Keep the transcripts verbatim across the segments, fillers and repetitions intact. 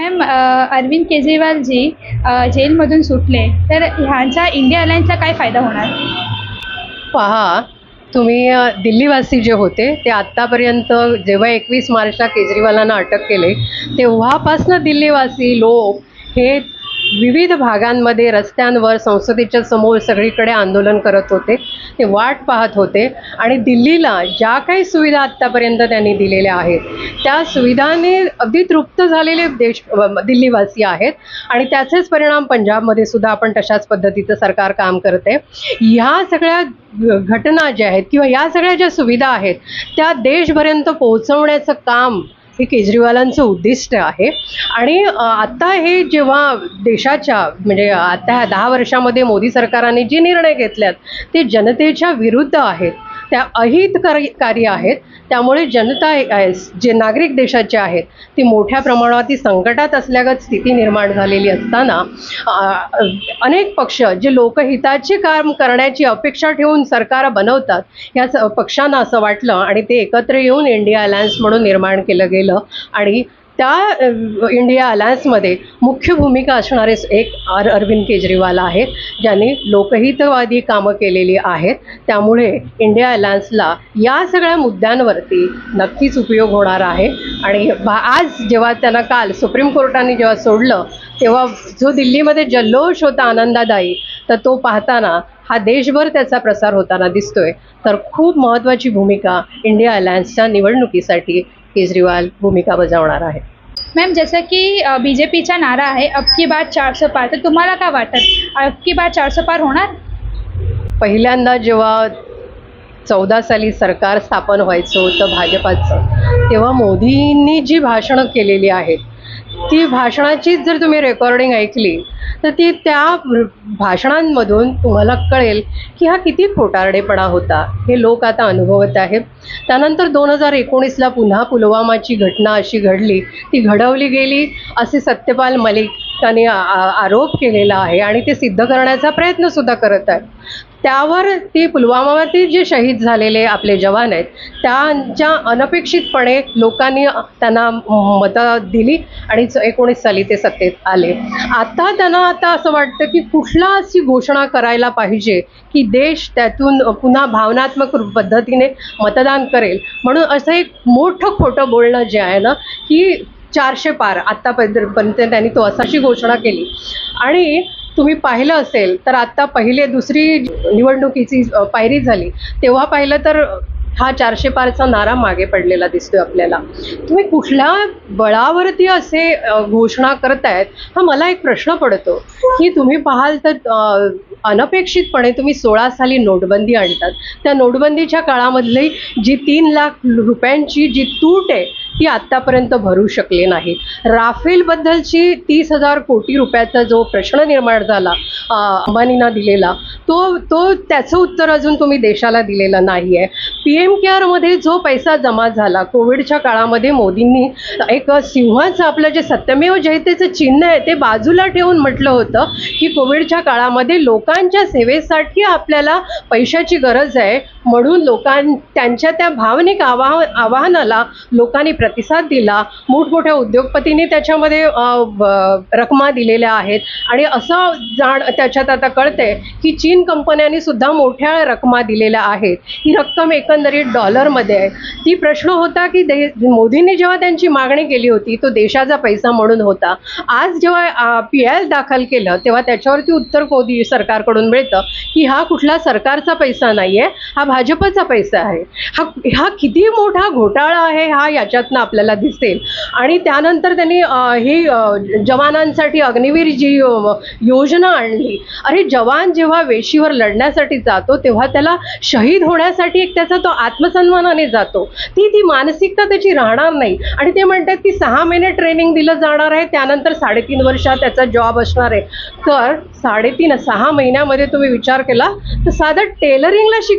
Ma'am, Arvind Kejriwal ji अ, जेलमधून सुटले तर ह्यांचा इंडिया अलायन्सला काय फायदा होणार? पहा, तुम्ही अ, दिल्लीवासी जे होते ते आत्तापर्यंत जेव्हा एकवीस मार्चला केजरीवालांना अटक केले तेव्हापासनं दिल्लीवासी लोक हे विविध भागांमध्ये रस्त्यांवर संसदेच्या समोर सगळीकडे आंदोलन करत होते, ते वाट पाहत होते आणि दिल्लीला ज्या काही सुविधा आत्तापर्यंत त्यांनी दिलेल्या आहेत त्या सुविधांनी अगदी तृप्त झालेले देश दिल्लीवासी आहेत आणि त्याचेच परिणाम पंजाबमध्ये सुद्धा आपण तशाच पद्धतीचं सरकार काम करते. ह्या सगळ्या घटना ज्या आहेत किंवा या सगळ्या ज्या सुविधा आहेत त्या देशपर्यंत पोहोचवण्याचं काम हे केजरीवालांचं उद्दिष्ट आहे. आणि आत्ता हे जेव्हा देशाच्या म्हणजे आता ह्या दहा वर्षामध्ये मोदी सरकारने जे निर्णय घेतल्यात ते जनतेच्या विरुद्ध आहेत, त्या अहितकारी आहेत. त्यामुळे जनता जे नागरिक देशाचे आहेत ती मोठ्या प्रमाणात ती संकटात असल्यागत स्थिती निर्माण झालेली असताना अनेक पक्ष जे लोकहिताचे काम करण्याची अपेक्षा ठेवून सरकार बनवतात या पक्षांना असं वाटलं आणि ते एकत्र येऊन इंडिया अलायन्स म्हणून निर्माण केलं गेलं आणि त्या इंडिया अलायन्समध्ये मुख्य भूमिका असणारे एक अर अरविंद केजरीवाल आहेत ज्यांनी लोकहितवादी कामं केलेली आहेत. त्यामुळे इंडिया अलायन्सला या सगळ्या मुद्द्यांवरती नक्कीच उपयोग होणार आहे. आणि आज जेव्हा त्यांना काल सुप्रीम कोर्टाने जेव्हा सोडलं तेव्हा जो दिल्लीमध्ये जल्लोष होता आनंदादायी, तर तो पाहताना हा देशभर त्याचा प्रसार होताना दिसतोय. तर खूप महत्त्वाची भूमिका इंडिया अलायन्सच्या निवडणुकीसाठी केजरीवाल भूमिका बजावणार आहे. मॅम, जसं की बीजेपीचा नारा आहे अब की बार चारशे पार, तर तुम्हाला काय वाटतं अब की बार चारशे पार होणार? पहिल्यांदा जेव्हा चौदा साली सरकार स्थापन व्हायचं होतं भाजपाचं तेव्हा मोदींनी जी भाषणं केलेली आहेत ती भाषणाचीच जर तुम्ही रेकॉर्डिंग ऐकली तर ती त्या भाषणांमधून तुम्हाला कळेल की हा किती खोटारडेपणा होता हे लोक आता अनुभवत आहेत. त्यानंतर दोन हजार एकोणीसला पुन्हा पुलवामाची घटना अशी घडली, ती घडवली गेली असे सत्यपाल मलिक यांनी आरोप केलेला आहे आणि ते सिद्ध करण्याचा प्रयत्नसुद्धा करत आहेत. त्यावर ती पुलवामावरती जे शहीद झालेले आपले जवान आहेत त्यांच्या अनपेक्षितपणे लोकांनी त्यांना मतं दिली आणि एकोणीस साली ते सत्तेत आले. आता त्यांना आता असं वाटतं की कुठला अशी घोषणा करायला पाहिजे की देश त्यातून पुन्हा भावनात्मक पद्धतीने मतदान करेल, म्हणून असं एक मोठं खोटं बोलणं जे आहे ना की चारशे पार आत्तापर्यंत त्यांनी तो असाची घोषणा केली. आणि तुम्ही पाहिलं असेल तर आत्ता पहिले दुसरी निवडणुकीची पायरी झाली तेव्हा पाहिलं तर हा चारशे पारचा नारा मागे पडलेला दिसतोय आपल्याला. तुम्ही कुठल्या बळावरती असे घोषणा करतायत हा मला एक प्रश्न पडतो की तुम्ही पाहाल तर अनपेक्षितपणे तुम्ही सोळा साली नोटबंदी आणतात. त्या नोटबंदीच्या काळामधली जी तीन लाख रुपयांची जी तूट आहे ती आत्तापर्यंत भरू शकले नाहीत. राफेलबद्दलची तीस हजार कोटी रुपयाचा जो प्रश्न निर्माण झाला अंबानींना दिलेला तो तो त्याचं उत्तर अजून तुम्ही देशाला दिलेलं नाही आहे. पी एम केअरमध्ये जो पैसा जमा झाला कोविडच्या काळामध्ये मोदींनी एक सिंहाचं आपलं जे सत्यमेव जयतेचं चिन्ह आहे ते बाजूला ठेवून म्हटलं होतं की कोविडच्या काळामध्ये लोकांच्या सेवेसाठी आपल्याला पैशाची गरज आहे, म्हणून लोकां त्यांच्या त्या भावनिक आवाह आवाहनाला लोकांनी प्रतिसाद दिला. मोठमोठ्या उद्योगपतींनी त्याच्यामध्ये रकमा दिलेल्या आहेत आणि असं जाण त्याच्यात आता कळतंय की चीन कंपन्यांनी सुद्धा मोठ्या रकमा दिलेल्या आहेत. ही रक्कम एकंदरीत डॉलरमध्ये आहे. ती प्रश्न होता की दे मोदींनी जेव्हा त्यांची मागणी केली होती तो देशाचा पैसा म्हणून होता. आज जेव्हा पी एल दाखल केलं तेव्हा त्याच्यावरती उत्तर मोदी सरकारकडून मिळतं की हा कुठला सरकारचा पैसा नाही आहे, हा भाजपचा पैसा आहे. हा हा किती मोठा घोटाळा आहे हा याच्यातनं आपल्याला दिसेल. आणि त्यानंतर त्यांनी ही जवानांसाठी अग्निवीर जी योजना आणली. अरे जवान जेव्हा वेशीवर लढण्यासाठी जातो तेव्हा त्याला शहीद होण्यासाठी एक त्याचा तो आत्मसन्मानाने जातो. ती ती मानसिकता त्याची राहणार नाही. आणि ते म्हणतात की सहा महिने ट्रेनिंग दिलं जाणार आहे त्यानंतर साडेतीन वर्षात त्याचा जॉब असणार आहे. तर साडेतीन सहा महिन्यामध्ये तुम्ही विचार केला तर साधं टेलरिंगला शिकायला गेलो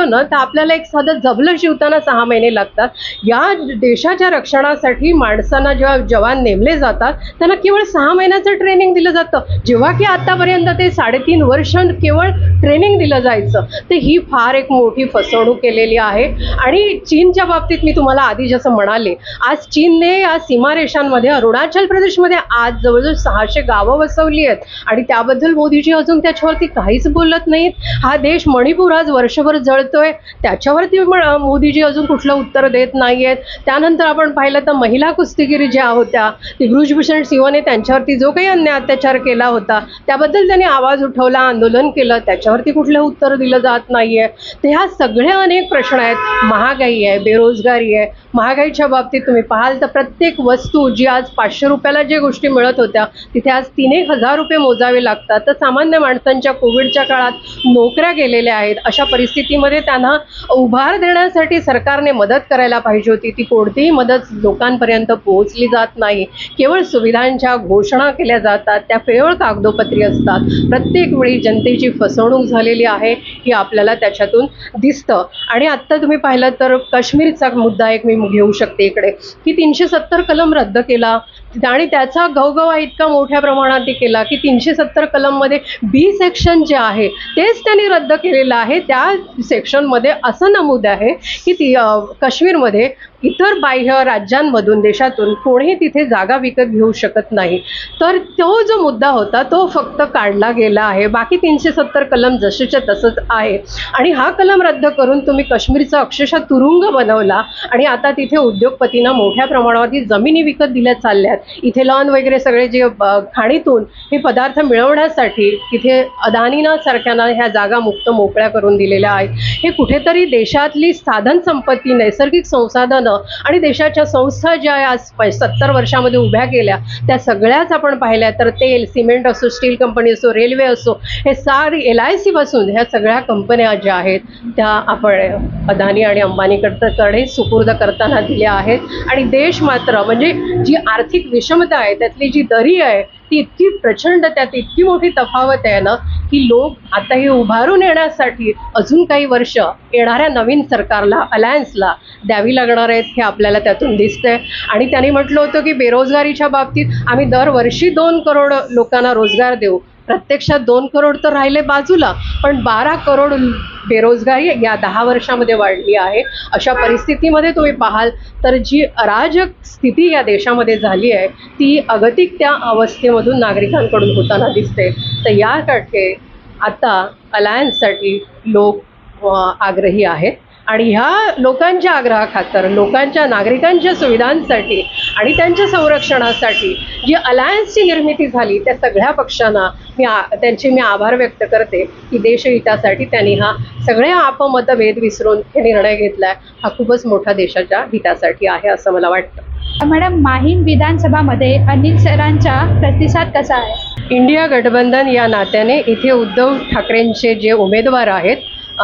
गेलो ना तर आपल्याला एक साधं जबलं शिवताना सहा महिने लागतात. या देशाच्या रक्षणासाठी माणसांना जेव्हा जवान नेमले जातात त्यांना केवळ सहा महिन्याचं ट्रेनिंग दिलं जातं, जेव्हा की आतापर्यंत ते साडेतीन वर्ष केवळ ट्रेनिंग दिलं जायचं. तर ही फार एक मोठी फसवणूक केलेली आहे. आणि चीनच्या बाबतीत मी तुम्हाला आधी जसं म्हणाले, आज चीनने या सीमारेषांमध्ये अरुणाचल प्रदेशमध्ये आज जवळजवळ सहाशे गावं वसवली आहेत आणि त्याबद्दल मोदीजी अजून त्याच्यावरती काहीच बोलत नाहीत. हा देश मणिपूर आज वर्षभर जळतोय, त्याच्यावरती मोदीजी अजून कुठलं उत्तर देत नाहीयेत. त्यानंतर आपण पाहिलं तर महिला कुस्तीगिरी ज्या होत्या, ती बृजभूषण सिंहने त्यांच्यावरती जो काही अन्याय अत्याचार केला होता त्याबद्दल त्यांनी आवाज उठवला, आंदोलन केलं, त्याच्यावरती कुठलं उत्तर दिलं जात नाहीये. तर ह्या सगळे अनेक प्रश्न आहेत. महागाई आहे, बेरोजगारी आहे. महागाईच्या बाबतीत तुम्ही पाहाल तर प्रत्येक वस्तू जी आज पाचशे रुपयाला जे गोष्टी मिळत होत्या तिथे आज तीन एक हजार रुपये मोजावे लागतात. तर सामान्य माणसांच्या कोविडच्या काळात नोकऱ्या गेलेल्या आहेत. अशा परिस्थितीमध्ये त्यांना उभार देण्यासाठी सरकारने मदत करायला पाहिजे होती. ती कोणतीही मदत लोकांपर्यंत पोहोचली जात नाही. केवळ सुविधांच्या घोषणा केल्या जातात, त्या केवळ कागदोपत्री असतात. प्रत्येक वेळी जनतेची फसवणूक झालेली आहे ही आपल्याला त्याच्यातून दिसतं. आणि आत्ता तुम्ही पाहिलं तर काश्मीरचा मुद्दा एक मी घेऊ शकते इकडे, की तीनशे सत्तर कलम रद्द केला आणि त्याचा गवगवा इतका मोठ्या प्रमाणात केला की तीनशे सत्तर कलममध्ये बी सेक्शन जे आहे तेच त्यांनी रद्द केलेलं आहे. त्या सेक्शनमध्ये असं नमूद आहे की ती काश्मीरमध्ये इतर बाह्य राज्यांमधून देशातून कोणीही तिथे जागा विकत घेऊ शकत नाही. तर तो जो मुद्दा होता तो फक्त काढला गेला आहे. बाकी तीनशे सत्तर कलम जसेच्या तसंच आहे. आणि हा कलम रद्द करून तुम्ही काश्मीरचा अक्षरशः तुरुंग बनवला आणि आता तिथे उद्योगपतींना मोठ्या प्रमाणावरती जमिनी विकत दिल्या चालल्यात. इथे लॉन वगैरे सगळे जे खाणीतून हे पदार्थ मिळवण्यासाठी तिथे अदानीना सारख्यांना ह्या जागा मुक्त मोकळ्या करून दिलेल्या आहेत. हे कुठेतरी देशातली साधन संपत्ती, नैसर्गिक संसाधनं आणि देशाच्या संस्था ज्या आज सत्तर वर्षामध्ये उभ्या केल्या त्या सगळ्याच आपण पाहिल्या तर तेल, सिमेंट असो, स्टील कंपनी असो, रेल्वे असो, हे सारी एल आय सी पासून ह्या सगळ्या कंपन्या ज्या आहेत त्या आपण अदानी आणि अंबानीकडे सुपूर्द करताना दिल्या आहेत. आणि देश मात्र म्हणजे जी आर्थिक विषमता आहे त्यातली जी दरी आहे ती इतकी प्रचंड, त्यात इतकी मोठी तफावत आहे ना की लोक आता हे उभारून येण्यासाठी अजून काही वर्ष येणाऱ्या नवीन सरकारला, अलायन्सला द्यावी लागणार आहेत हे आपल्याला त्यातून दिसतंय. आणि त्यांनी म्हटलं होतं की बेरोजगारीच्या बाबतीत आम्ही दरवर्षी दोन करोड लोकांना रोजगार देऊ. प्रत्यक्षात दोन करोड तर राहिले बाजूला, पण बारा करोड बेरोजगारी या दहा वर्षामध्ये वाढली आहे. अशा परिस्थितीमध्ये तुम्ही पाहाल तर जी अराजक स्थिती या देशामध्ये झाली आहे ती अगतिक त्या अवस्थेमधून नागरिकांकडून होताना दिसते. तर याकडे आता अलायन्ससाठी लोक आग्रही आहेत आणि ह्या लोकांच्या आग्रहाखातर, लोकांच्या नागरिकांच्या सुविधांसाठी आणि त्यांच्या संरक्षणासाठी जी अलायन्सची निर्मिती झाली त्या सगळ्या पक्षांना मी त्यांचे मी आभार व्यक्त करते की देशहितासाठी त्यांनी हा सगळे आपमतभेद विसरून हे निर्णय घेतला आहे. हा खूपच मोठा देशाच्या हितासाठी आहे असं मला वाटतं. मॅडम, माहीम विधानसभामध्ये अनिल सरांचा प्रतिसाद कसा आहे? इंडिया गठबंधन या नात्याने इथे उद्धव ठाकरेंचे जे उमेदवार आहेत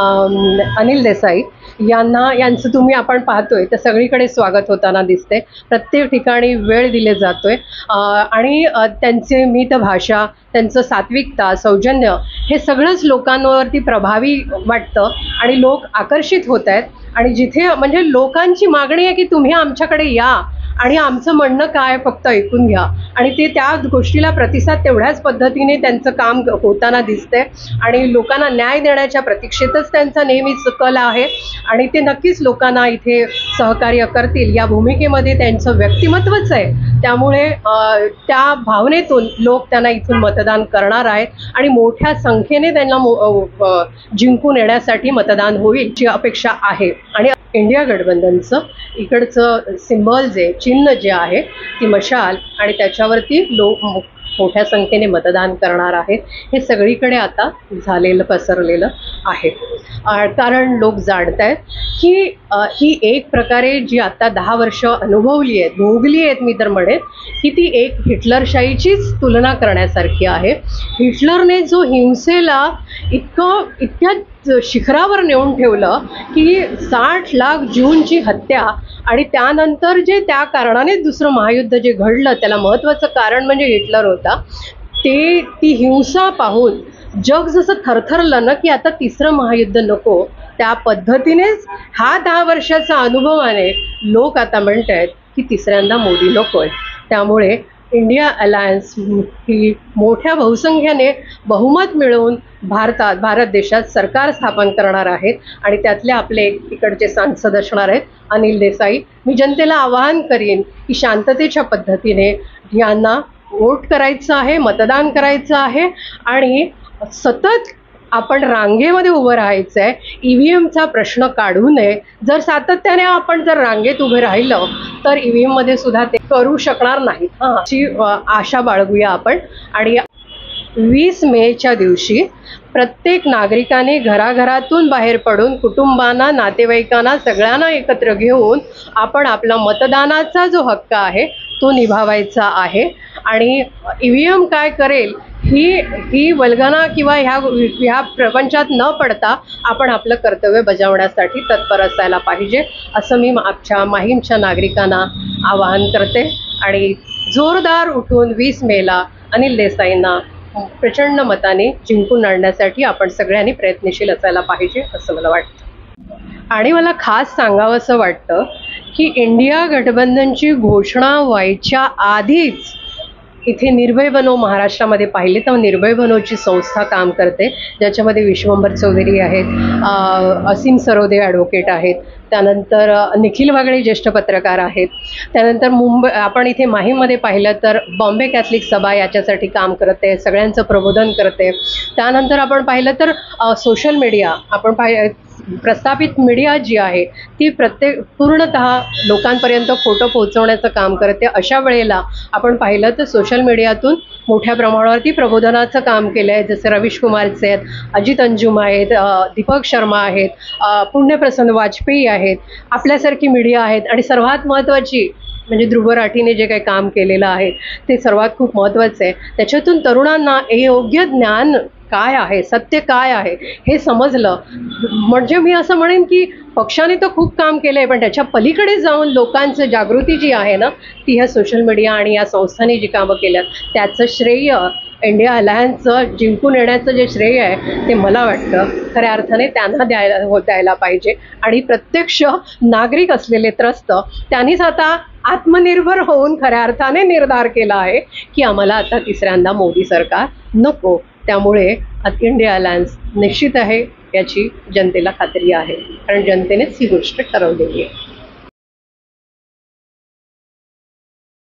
अनिल देसाई यांना यांचं तुम्ही आपण पाहतोय तर सगळीकडे स्वागत होताना दिसते. प्रत्येक ठिकाणी वेळ दिले जातोय आणि त्यांचे मित भाषा, त्यांचं सात्विकता, सौजन्य हे सगळंच लोकांवरती प्रभावी वाटतं आणि लोक आकर्षित होत आहेत. आणि जिथे म्हणजे लोकांची मागणी आहे की तुम्ही आमच्याकडे या आणि आमचं म्हणणं काय फक्त ऐकून घ्या, आणि ते त्या गोष्टीला प्रतिसाद तेवढ्याच पद्धतीने त्यांचं काम होताना दिसतंय. आणि लोकांना न्याय देण्याच्या प्रतीक्षेतच त्यांचा नेहमीच कल आहे आणि ते नक्कीच लोकांना इथे सहकार्य करतील या भूमिकेमध्ये त्यांचं व्यक्तिमत्वच आहे. त्यामुळे त्या भावनेतून लोक त्यांना इथून मतदान करणार आहेत आणि मोठ्या संख्येने त्यांना जिंकून येण्यासाठी मतदान होईल जी अपेक्षा आहे. आणि इंडिया गठबंधनचं इकडचं सिम्बॉल जे चिन्ह जे आहे ती मशाल आणि त्याच्यावरती लोक मोठ्या संख्येने मतदान करणार आहेत हे सगळीकडे आता झालेलं पसरलेलं आहे. कारण लोक जाणत आहेत की ही एक प्रकारे जी आता दहा वर्ष अनुभवली आहेत, भोगली आहेत मी तर म्हणेन की ती एक हिटलरशाहीचीच तुलना करण्यासारखी आहे. हिटलरने जो हिंसेला इतकं इतक्या शिखरावर नेऊन ठेवलं की साठ लाख ज्यूंची हत्या आणि त्यानंतर जे त्या कारणाने दुसरं महायुद्ध जे घडलं त्याला महत्त्वाचं कारण म्हणजे हिटलर होता. ते ती हिंसा पाहून जग जसं थरथरलं ना की आता तिसरं महायुद्ध नको, त्या पद्धतीनेच हा दहा वर्षाचा अनुभवाने लोक आता म्हणत आहेत की तिसऱ्यांदा मोदी नको आहे. त्यामुळे इंडिया अलायन्स ही मोठ्या बहुसंख्येने बहुमत मिळवून भारतात भारत देशात सरकार स्थापन करणार आहेत आणि त्यातले आपले इकडचे सांसद असणार आहेत अनिल देसाई. मी जनतेला आवाहन करीन की शांततेच्या पद्धतीने यांना वोट करायचं आहे, मतदान करायचं आहे आणि सतत आपण रांगेमध्ये उभं राहायचं आहे. ई व्ही एमचा प्रश्न काढू नये. जर सातत्याने आपण जर रांगेत उभे राहिलं तर ई व्ही एममध्ये सुद्धा ते करू शकणार नाहीत. हां, अशी आशा बाळगूया आपण. आणि वीस मेच्या दिवशी प्रत्येक नागरिकाने घराघरातून बाहेर पडून कुटुंबांना, नातेवाईकांना सगळ्यांना एकत्र घेऊन आपण आपला मतदानाचा जो हक्क आहे तो निभावायचा आहे. आणि ई व्ही एम काय करेल ही ही वल्गना किंवा ह्या ह्या प्रपंचात न पडता आपण आपलं कर्तव्य बजावण्यासाठी तत्पर असायला पाहिजे असं मी आमच्या माहीमच्या नागरिकांना आवाहन करते. आणि जोरदार उठून वीस मेला अनिल देसाईंना प्रचंड मताने जिंकून आणण्यासाठी आपण सगळ्यांनी प्रयत्नशील असायला पाहिजे असं मला वाटतं. आणि मला खास सांगावंसं वाटतं की इंडिया गठबंधनची घोषणा व्हायच्या आधीच इथे निर्भय बनो महाराष्ट्रामध्ये पाहिले तर निर्भय बनोची संस्था काम करते, ज्याच्यामध्ये विश्वंभर चौधरी आहेत, असीम सरोदे ॲडव्होकेट आहेत, त्यानंतर निखिल वागळे ज्येष्ठ पत्रकार आहेत, त्यानंतर मुंबई आपण इथे माहीममध्ये पाहिलं तर बॉम्बे कॅथलिक सभा याच्यासाठी काम करते, सगळ्यांचं प्रबोधन करते. त्यानंतर आपण पाहिलं तर सोशल मीडिया आपण पाहि प्रस्थापित मीडिया जी आहे ती प्रत्येक पूर्णतः लोकांपर्यंत फोटो पोहोचवण्याचं काम करते. अशा वेळेला आपण पाहिलं तर सोशल मीडियातून मोठ्या प्रमाणावरती प्रबोधनाचं काम केलं आहे. जसे रवीश कुमारचे आहेत, अजित अंजुम आहेत, दीपक शर्मा आहेत, पुण्यप्रसन्न वाजपेयी आहेत, आपल्यासारखी मीडिया आहेत. आणि सर्वात महत्त्वाची म्हणजे ध्रुव राठीने जे काही काम केलेलं आहे ते सर्वात खूप महत्त्वाचं आहे. त्याच्यातून तरुणांना हे योग्य ज्ञान काय आहे, सत्य काय आहे हे समजलं. म्हणजे मी असं म्हणेन की पक्षाने तर खूप काम केलं आहे पण त्याच्या पलीकडे जाऊन लोकांचं जागृती जी आहे ना ती ह्या सोशल मीडिया आणि या संस्थांनी जी कामं केल्यात त्याचं श्रेय इंडिया अलायन्सचं जिंकून येण्याचं जे श्रेय आहे ते मला वाटतं खऱ्या अर्थाने त्यांना द्यायला हो द्यायला पाहिजे. आणि प्रत्यक्ष नागरिक असलेले त्रस्त त्यांनीच आता आत्मनिर्भर होऊन खऱ्या अर्थाने निर्धार केला आहे की आम्हाला आता तिसऱ्यांदा मोदी सरकार नको. त्यामुळे इंडिया अलायन्स निश्चित आहे याची जनतेला खात्री आहे, कारण जनतेनेच ही गोष्ट ठरवलेली आहे.